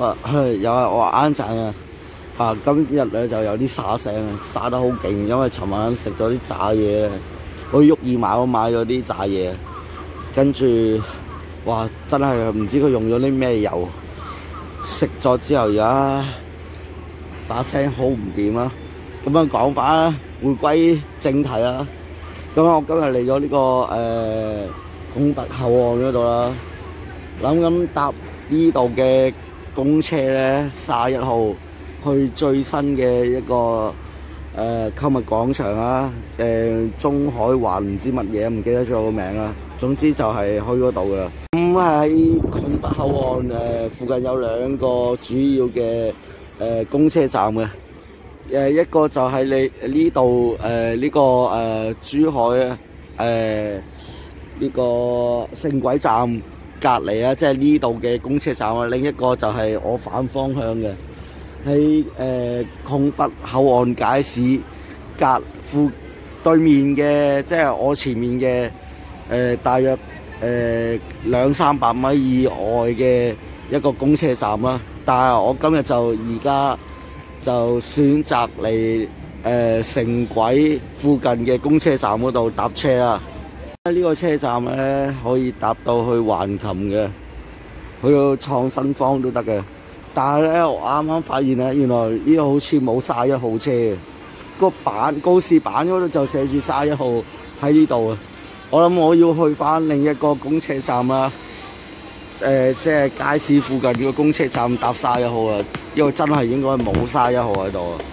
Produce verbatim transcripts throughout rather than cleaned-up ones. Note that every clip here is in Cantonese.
啊，又係我晏陣啊，嚇今日咧就有啲沙聲啊，沙得好勁，因為尋晚食咗啲炸嘢咧，我去沃爾瑪我買咗啲炸嘢，跟住哇真係唔知佢用咗啲咩油，食咗之後而家把聲好唔掂啊！咁啊講翻啦，回歸正題啦。咁我今日嚟咗呢個誒拱北口岸嗰度啦，諗緊搭呢度嘅公車咧，卅一號去最新嘅一個誒、呃、購物廣場啦，誒、呃、中海環唔知乜嘢，唔記得咗個名啦。總之就係去嗰度噶啦。咁喺拱北口岸誒、呃、附近有兩個主要嘅誒、呃、公車站嘅。誒一個就係你呢度誒呢個誒、呃、珠海啊誒呢個城軌站隔離啊，即係呢度嘅公車站啊。另一個就係我反方向嘅喺誒拱北口岸街市隔附對面嘅，即係我前面嘅誒、呃、大約誒兩三百米以外嘅一個公車站啦。但係我今日就而家就選擇嚟誒、呃、城軌附近嘅公車站嗰度搭車啊！呢個車站咧可以搭到去橫琴嘅，去到創新坊都得嘅。但係咧，我啱啱發現咧，原來呢個好似冇卅一號車嘅，個板告示板嗰度就寫住卅一號喺呢度啊！我諗我要去返另一個公車站啦。誒、呃，即係街市附近嘅公車站搭卅一號啊，因為真係應該冇卅一號喺度啊。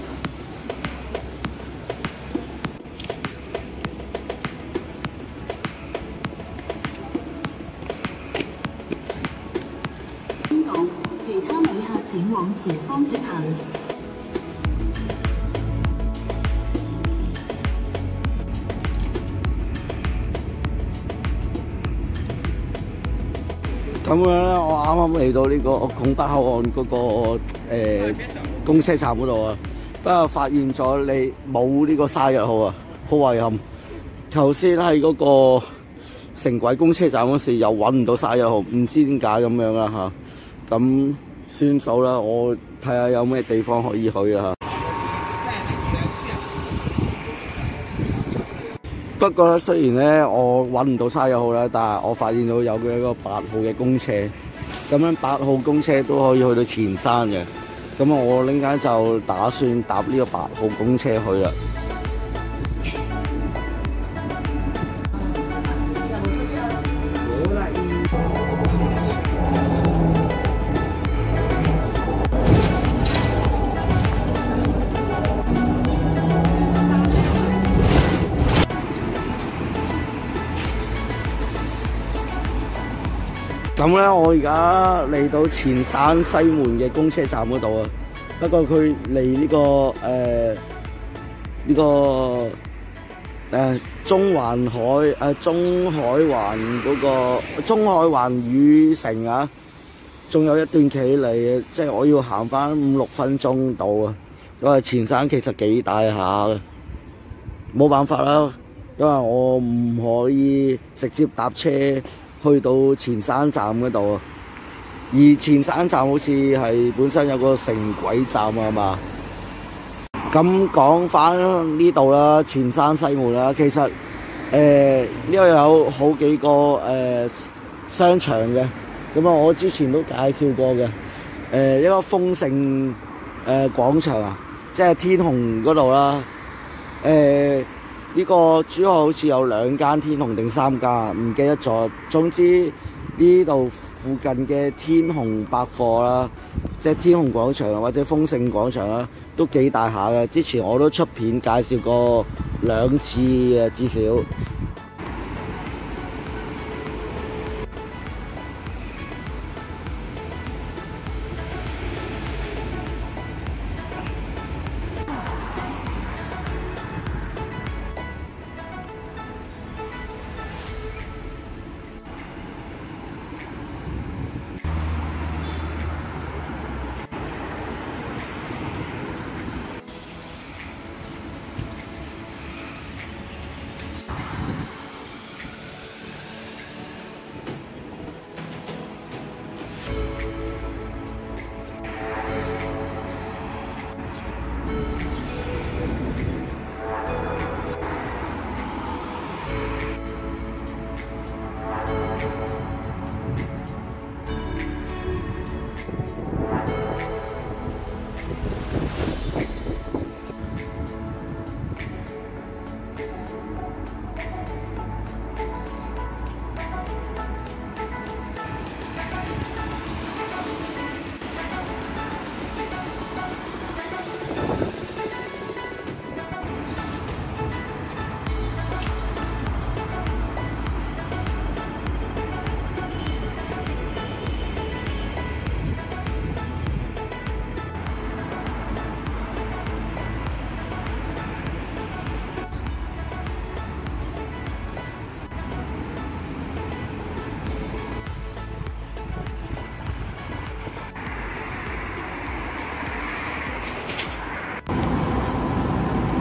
宣告，其他旅客請往前方直行。咁樣咧，我啱啱嚟到呢個拱北口岸嗰、那個誒、呃、公車站嗰度啊，不過發現咗你冇呢個卅一號啊，好遺憾。頭先喺嗰個城軌公車站嗰時又揾唔到卅一號，唔知點解咁樣啦嚇。咁算數啦，我睇下有咩地方可以去啊。不過咧，雖然咧我揾唔到卅一號啦，但係我發現到有嘅一個八號嘅公車，咁樣八號公車都可以去到前山嘅。咁我陣間就打算搭呢個八號公車去啦。咁咧，我而家嚟到前山西門嘅公車站嗰度啊。不過佢離呢個誒呢、呃這個誒、呃、中環海誒、呃、中海環嗰、那個中海環宇城啊，仲有一段距離嘅，即係我要行翻五六分鐘到啊。因為前山其實幾大下嘅，冇辦法啦，因為我唔可以直接搭車去到前山站嗰度啊，而前山站好似係本身有個城軌站啊嘛。咁講翻呢度啦，前山西門啦，其實誒呢度有好幾個誒、呃、商場嘅，咁啊我之前都介紹過嘅，誒、呃、一個豐盛誒、呃、廣場啊，即係天虹嗰度啦，誒、呃。呢個珠海好似有兩間天虹定三間，唔記得咗。總之呢度附近嘅天虹百貨啦，即係天虹廣場或者豐盛廣場啦，都幾大下嘅。之前我都出片介紹過兩次嘅至少。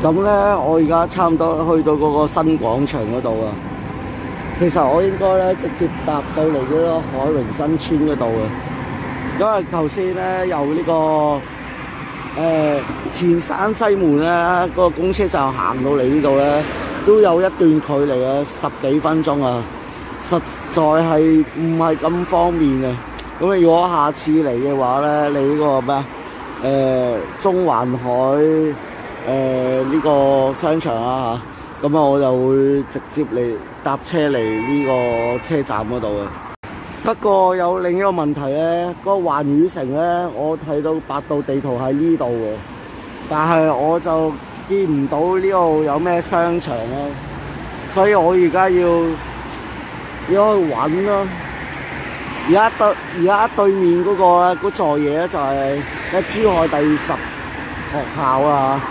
咁咧，我而家差唔多去到嗰個新廣場嗰度啊。其實我應該咧直接搭到嚟嗰個海榮新村嗰度啊，因為頭先咧由呢、這個誒、呃、前山西門咧嗰、那個公車站行到嚟呢度咧，都有一段距離啊，十幾分鐘啊，實在係唔係咁方便啊。咁如果下次嚟嘅話咧，你呢個咩誒中環海誒呢、呃這個商場啊嚇，咁啊我就會直接嚟搭車嚟呢個車站嗰度啊。不過有另一個問題咧，嗰、那個環宇城咧，我睇到百度地圖喺呢度喎，但係我就見唔到呢度有咩商場咯，所以我而家要要去揾咯。而家對而家對面嗰、那個嗰座嘢咧就係喺珠海第十學校啊。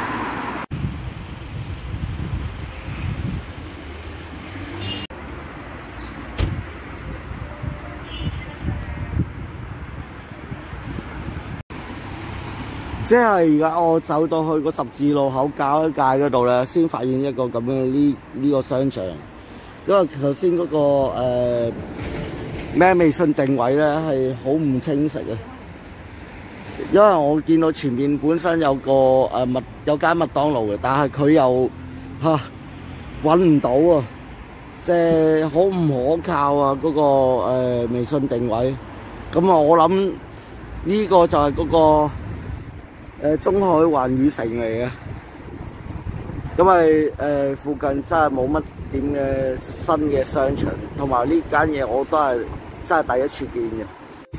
即係而家我走到去個十字路口交一界嗰度咧，先發現一個咁樣呢呢個商場。因為頭先嗰個誒咩、呃、微信定位咧係好唔清晰啊。因為我見到前面本身有個誒麥、呃、有間麥當勞嘅，但係佢又嚇揾唔到啊，即係好唔可靠啊嗰、嗰個、呃、微信定位。咁啊，我諗呢個就係嗰、嗰個。誒中海環宇城嚟嘅，因為誒附近真係冇乜點嘅新嘅商場，同埋呢間嘢我都係真係第一次見嘅。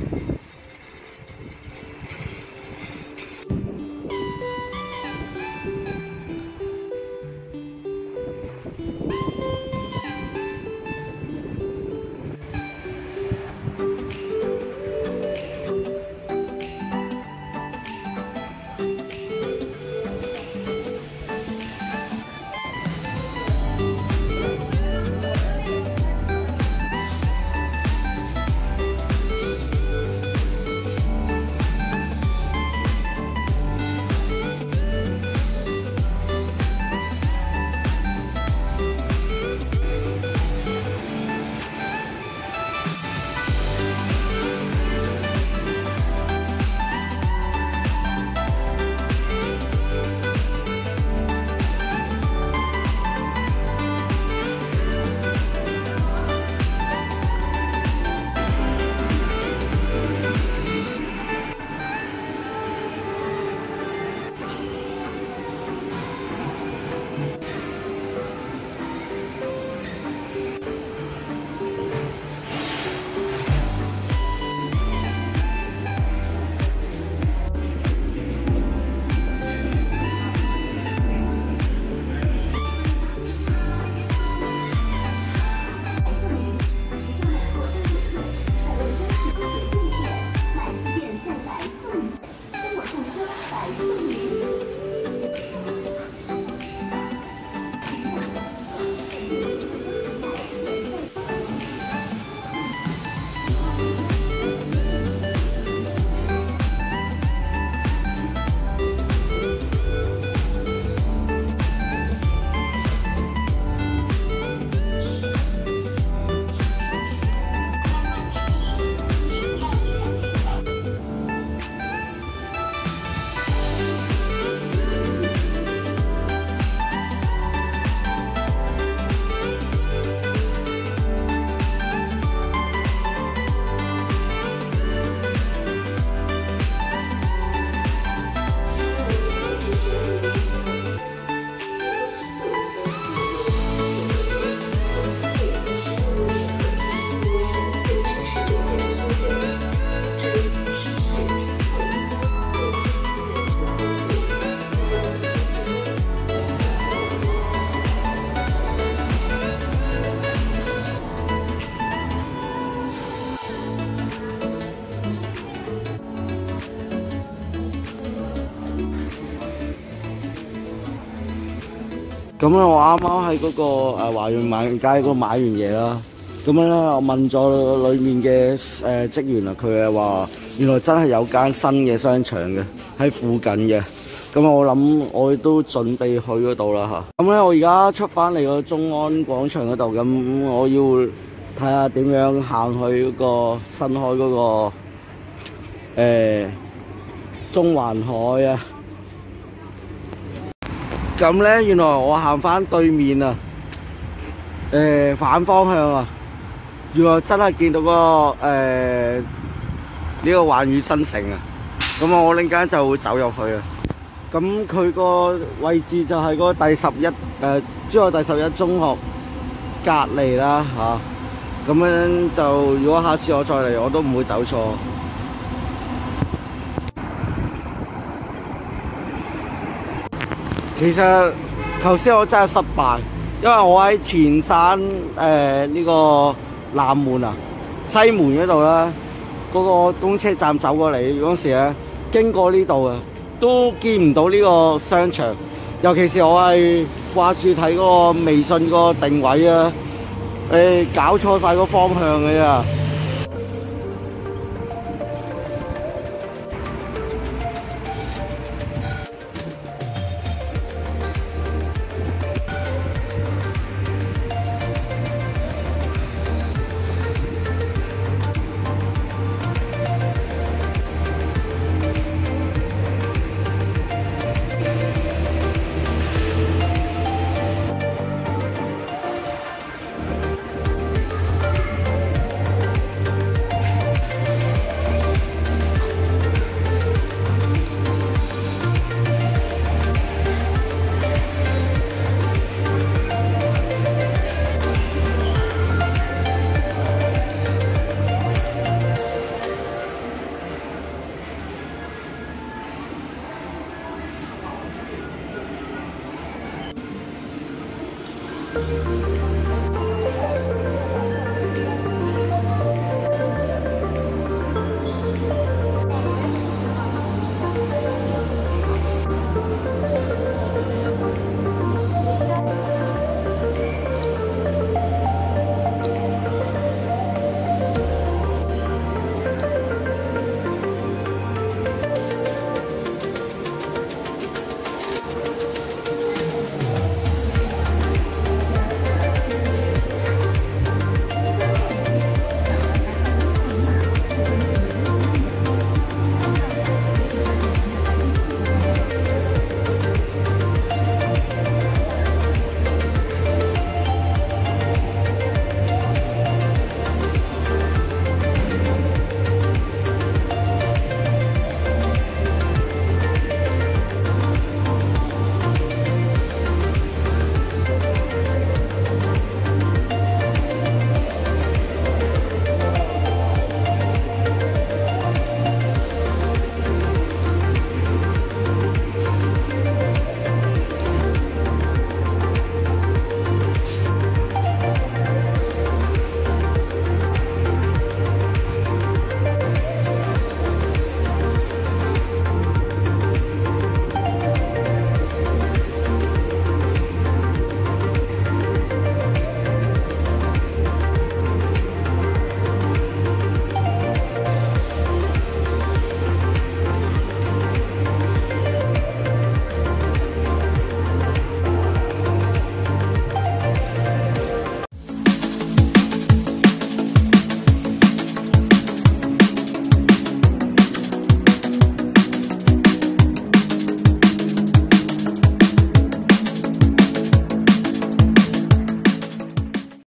咁咧，我啱啱喺嗰個誒華潤萬街嗰度買完嘢啦。咁樣咧，我問咗裡面嘅誒職員啊，佢係話原來真係有間新嘅商場嘅喺附近嘅。 咁我諗我都準備去嗰度啦嚇。咁咧我而家出翻嚟個中安廣場嗰度，咁我要睇下點樣行去嗰個新開嗰、嗰個、呃、中環海啊。咁咧原來我行翻對面啊，誒、呃、反方向啊，原來真係見到、嗰個誒呢、呃呢個環宇新城啊。咁我陣間就會走入去啊。咁佢個位置就係嗰個第十一誒珠海第十一中學隔離啦嚇。咁樣就如果下次我再嚟，我都唔會走錯。其實頭先我真係失敗，因為我喺前山誒呢、呃呢個南門啊西門嗰度啦，嗰、嗰個公車站走過嚟嗰時咧，經過呢度啊，都見唔到呢個商場。尤其是我係掛住睇嗰個微信個定位啊，誒、欸、搞錯晒個方向嘅咋。